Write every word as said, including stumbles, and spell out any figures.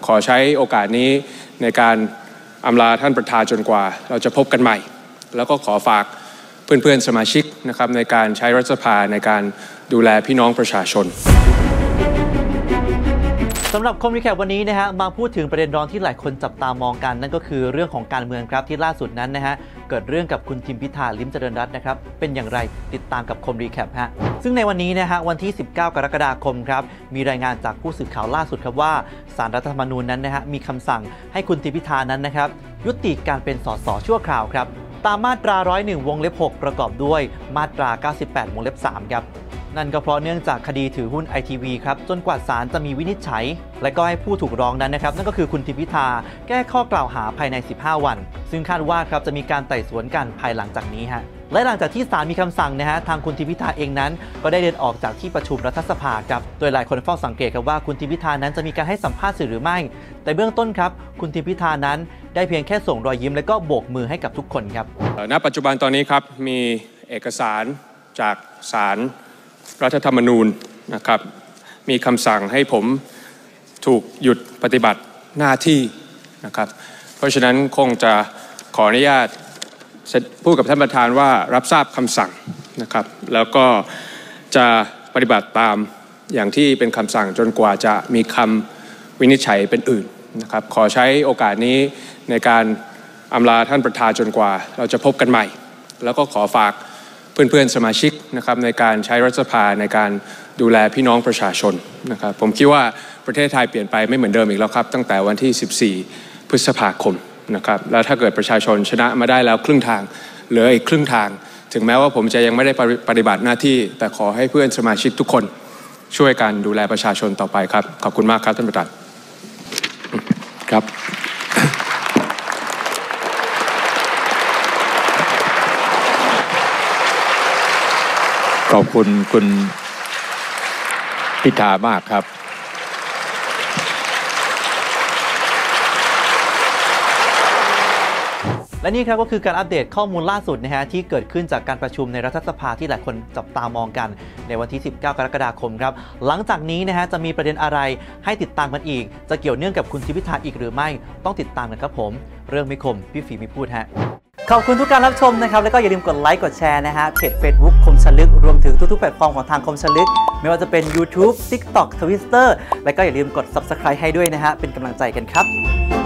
ขอใช้โอกาสนี้ในการอำลาท่านประธานจนกว่าเราจะพบกันใหม่แล้วก็ขอฝากเพื่อนๆสมาชิกนะครับในการใช้รัฐสภาในการดูแลพี่น้องประชาชนสำหรับคอมรีแคปวันนี้นะฮะมาพูดถึงประเด็นร้อนที่หลายคนจับตามองกันนั่นก็คือเรื่องของการเมืองครับที่ล่าสุดนั้นนะฮะเกิดเรื่องกับคุณทิมพิธาลิ้มเจริญรัตน์นะครับเป็นอย่างไรติดตามกับคอมรีแคปฮะซึ่งในวันนี้นะฮะวันที่สิบเก้ากรกฎาคมครับมีรายงานจากผู้สื่อข่าวล่าสุดครับว่าศาลรัฐธรรมนูญนั้นนะฮะมีคำสั่งให้คุณทิมพิธานั้นนะครับยุติการเป็นสสชั่วคราวครับตามมาตราหนึ่งร้อยเอ็ดวงเล็บหกประกอบด้วยมาตราเก้าสิบแปดวงเล็บสามครับนั่นก็เพราะเนื่องจากคดีถือหุ้น ไอ ที วี ครับจนกว่าศาลจะมีวินิจฉัยและก็ให้ผู้ถูกร้องนั้นนะครับนั่นก็คือคุณทิมพิธาแก้ข้อกล่าวหาภายในสิบห้าวันซึ่งคาดว่าครับจะมีการไต่สวนกันภายหลังจากนี้ฮะและหลังจากที่ศาลมีคำสั่งนะฮะทางคุณทิมพิธาเองนั้นก็ได้เดินออกจากที่ประชุมรัฐสภาครับโดยหลายคนเฝ้าสังเกตครับว่าคุณทิมพิธานั้นจะมีการให้สัมภาษณ์สื่อหรือไม่แต่เบื้องต้นครับคุณทิมพิธานั้นได้เพียงแค่ส่งรอยยิ้มและก็โบกมือให้กับทุกคนครับณปัจจุบันตอนนี้ครับมีเอกสารจากศาลรัฐธรรมนูญนะครับมีคำสั่งให้ผมถูกหยุดปฏิบัติหน้าที่นะครับเพราะฉะนั้นคงจะขออนุญาตพูดกับท่านประธานว่ารับทราบคำสั่งนะครับแล้วก็จะปฏิบัติตามอย่างที่เป็นคำสั่งจนกว่าจะมีคำวินิจฉัยเป็นอื่นนะครับขอใช้โอกาสนี้ในการอำลาท่านประธานจนกว่าเราจะพบกันใหม่แล้วก็ขอฝากเพื่อนๆสมาชิกนะครับในการใช้รัฐสภาในการดูแลพี่น้องประชาชนนะครับผมคิดว่าประเทศไทยเปลี่ยนไปไม่เหมือนเดิมอีกแล้วครับตั้งแต่วันที่สิบสี่พฤษภาคมนะครับแล้วถ้าเกิดประชาชนชนะมาได้แล้วครึ่งทางเหลืออีกครึ่งทางถึงแม้ว่าผมจะยังไม่ได้ปฏิบัติหน้าที่แต่ขอให้เพื่อนสมาชิกทุกคนช่วยกันดูแลประชาชนต่อไปครับขอบคุณมากครับท่านประธานครับขอบคุณคุณพิธามากครับและนี่ครับก็คือการอัปเดตข้อมูลล่าสุดนะฮะที่เกิดขึ้นจากการประชุมในรัฐสภาที่หลายคนจับตามองกันในวันที่สิบเก้ากรกฎาคมครับหลังจากนี้นะฮะจะมีประเด็นอะไรให้ติดตามกันอีกจะเกี่ยวเนื่องกับคุณทิมพิธาอีกหรือไม่ต้องติดตามกันครับผมเรื่องไม่คมพี่ฝีมีพูดฮะขอบคุณทุกการรับชมนะครับแล้วก็อย่าลืมกดไลค์กดแชร์นะฮะเพจ Facebook คมชลึกรวมถึงทุกๆแพลตฟอร์มของทางคมชลึกไม่ว่าจะเป็น YouTube TikTok Twitter และก็อย่าลืมกด Subscribe ให้ด้วยนะฮะเป็นกำลังใจกันครับ